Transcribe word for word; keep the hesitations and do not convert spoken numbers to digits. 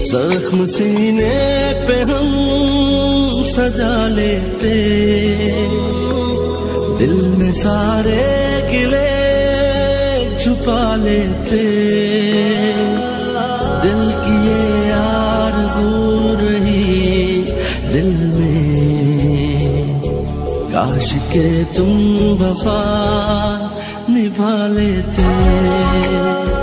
जख्म सीने पे हम सजा लेते, दिल में सारे गिले छुपा लेते। दिल की ये आरज़ू रही दिल में, काश के तुम वफा निभा लेते।